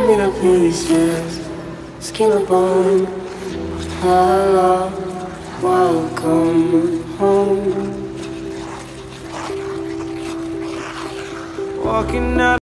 me to pieces, skin and bone. Hello, welcome home. Walking out